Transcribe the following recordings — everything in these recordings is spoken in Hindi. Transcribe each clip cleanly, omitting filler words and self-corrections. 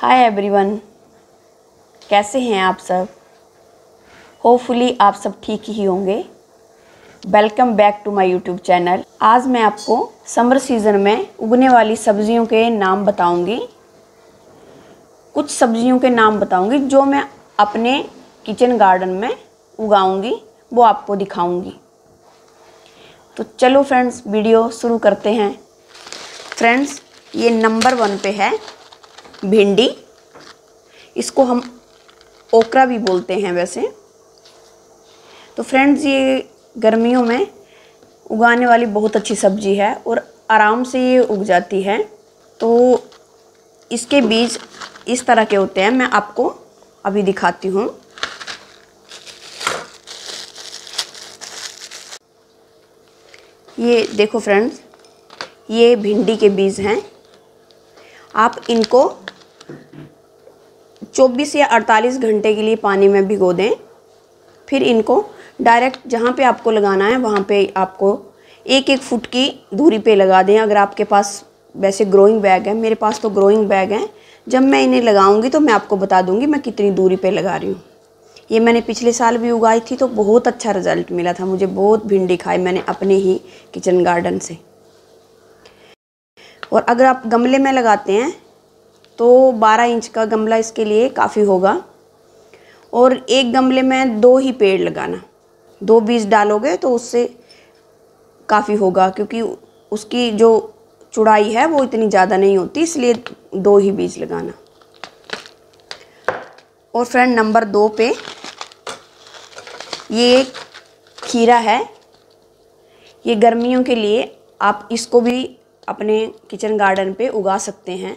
हाय एवरीवन, कैसे हैं आप सब। होपफुली आप सब ठीक ही होंगे। Welcome back to my YouTube channel. आज मैं आपको समर सीज़न में उगने वाली सब्जियों के नाम बताऊंगी। कुछ सब्जियों के नाम बताऊंगी जो मैं अपने किचन गार्डन में उगाऊंगी, वो आपको दिखाऊंगी। तो चलो फ्रेंड्स, वीडियो शुरू करते हैं। फ्रेंड्स, ये नंबर 1 पे है भिंडी। इसको हम ओकरा भी बोलते हैं वैसे। तो फ्रेंड्स, ये गर्मियों में उगाने वाली बहुत अच्छी सब्जी है और आराम से ये उग जाती है। तो इसके बीज इस तरह के होते हैं, मैं आपको अभी दिखाती हूँ। ये देखो फ्रेंड्स, ये भिंडी के बीज हैं। आप इनको 24 या 48 घंटे के लिए पानी में भिगो दें। फिर इनको डायरेक्ट जहाँ पे आपको लगाना है वहाँ पे आपको 1-1 फुट की दूरी पे लगा दें। अगर आपके पास वैसे ग्रोइंग बैग है, मेरे पास तो ग्रोइंग बैग है। जब मैं इन्हें लगाऊंगी तो मैं आपको बता दूंगी मैं कितनी दूरी पे लगा रही हूँ। ये मैंने पिछले साल भी उगाई थी तो बहुत अच्छा रिजल्ट मिला था मुझे। बहुत भिंडी खाई मैंने अपने ही किचन गार्डन से। और अगर आप गमले में लगाते हैं तो 12 इंच का गमला इसके लिए काफ़ी होगा। और एक गमले में 2 ही पेड़ लगाना, 2 बीज डालोगे तो उससे काफ़ी होगा, क्योंकि उसकी जो चौड़ाई है वो इतनी ज़्यादा नहीं होती, इसलिए 2 ही बीज लगाना। और फ्रेंड, नंबर 2 पे ये खीरा है। ये गर्मियों के लिए आप इसको भी अपने किचन गार्डन पे उगा सकते हैं।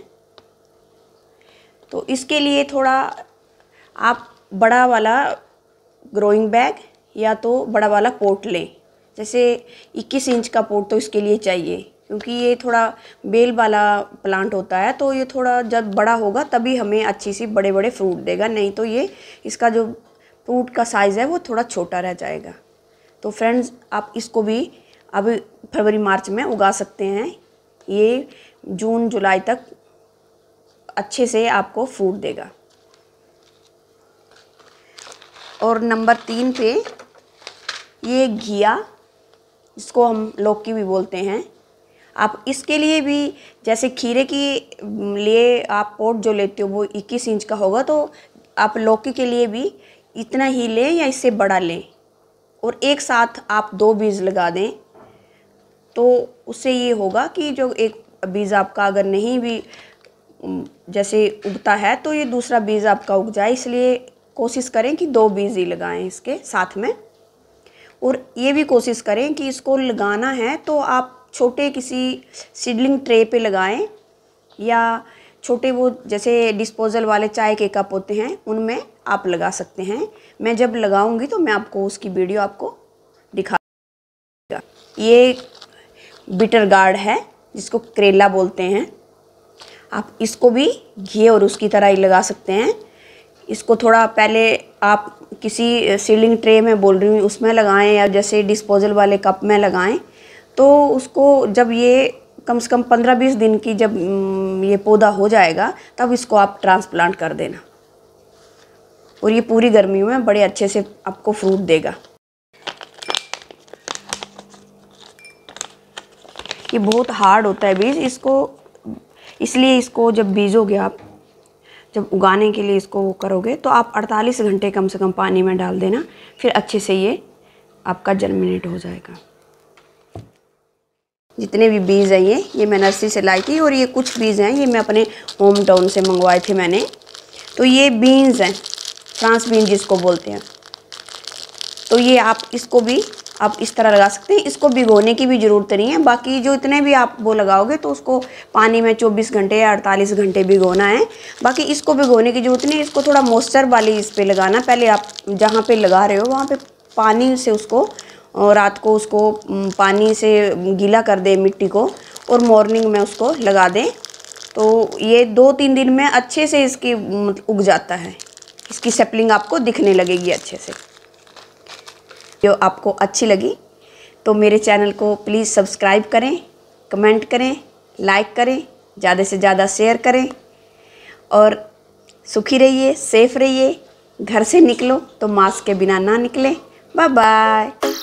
तो इसके लिए थोड़ा आप बड़ा वाला ग्रोइंग बैग या तो बड़ा वाला पॉट लें। जैसे 21 इंच का पॉट तो इसके लिए चाहिए, क्योंकि ये थोड़ा बेल वाला प्लांट होता है। तो ये थोड़ा जब बड़ा होगा तभी हमें अच्छी सी बड़े बड़े फ्रूट देगा, नहीं तो ये इसका जो फ्रूट का साइज़ है वो थोड़ा छोटा रह जाएगा। तो फ्रेंड्स, आप इसको भी अब फरवरी मार्च में उगा सकते हैं। ये जून जुलाई तक अच्छे से आपको फ्रूट देगा। और नंबर 3 पे ये घिया, इसको हम लौकी भी बोलते हैं। आप इसके लिए भी जैसे खीरे के लिए आप पॉट जो लेते हो वो 21 इंच का होगा, तो आप लौकी के लिए भी इतना ही लें या इससे बड़ा लें। और एक साथ आप 2 बीज लगा दें, तो उससे ये होगा कि जो एक बीज आपका अगर नहीं भी जैसे उगता है तो ये दूसरा बीज आपका उग जाए। इसलिए कोशिश करें कि 2 बीज ही लगाएं इसके साथ में। और ये भी कोशिश करें कि इसको लगाना है तो आप छोटे किसी सीडलिंग ट्रे पे लगाएं, या छोटे वो जैसे डिस्पोजल वाले चाय के कप होते हैं उनमें आप लगा सकते हैं। मैं जब लगाऊंगी तो मैं आपको उसकी वीडियो आपको दिखाऊंगा। ये बिटर गार्ड है जिसको करेला बोलते हैं। आप इसको भी घी और उसकी तरह ही लगा सकते हैं। इसको थोड़ा पहले आप किसी सीलिंग ट्रे में बोल रही हूँ उसमें लगाएं, या जैसे डिस्पोजल वाले कप में लगाएं। तो उसको जब ये कम से कम 15-20 दिन की जब ये पौधा हो जाएगा तब इसको आप ट्रांसप्लांट कर देना। और ये पूरी गर्मियों में बड़े अच्छे से आपको फ्रूट देगा। ये बहुत हार्ड होता है बीज, इसलिए इसको जब बीजोगे आप, जब उगाने के लिए इसको वो करोगे तो आप 48 घंटे कम से कम पानी में डाल देना। फिर अच्छे से ये आपका जर्मिनेट हो जाएगा। जितने भी बीज हैं ये मैं नर्सरी से लाई थी। और ये कुछ बीज हैं ये मैं अपने होम टाउन से मंगवाए थे मैंने। तो ये बीन्स हैं, फ्रांस बीन जिसको बोलते हैं। तो ये आप इसको भी आप इस तरह लगा सकते हैं। इसको भिगोने की भी ज़रूरत नहीं है। बाकी जो इतने भी आप वो लगाओगे तो उसको पानी में 24 घंटे या 48 घंटे भिगोना है। बाकी इसको भिगोने की ज़रूरत नहीं है। इसको थोड़ा मॉइस्चर वाली इस पे लगाना। पहले आप जहाँ पे लगा रहे हो वहाँ पे पानी से उसको, और रात को उसको पानी से गीला कर दें मिट्टी को, और मॉर्निंग में उसको लगा दें। तो ये 2-3 दिन में अच्छे से इसकी उग जाता है। इसकी सैपलिंग आपको दिखने लगेगी अच्छे से। जो आपको अच्छी लगी तो मेरे चैनल को प्लीज़ सब्सक्राइब करें, कमेंट करें, लाइक करें, ज़्यादा से ज़्यादा शेयर करें। और सुखी रहिए, सेफ रहिए। घर से निकलो तो मास्क के बिना ना निकले। Bye bye.